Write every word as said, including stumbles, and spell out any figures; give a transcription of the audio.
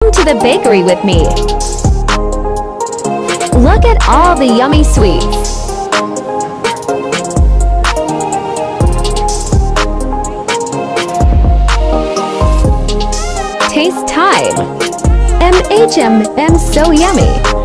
Come to the bakery with me. Look at all the yummy sweets. Taste time. M H M M so yummy.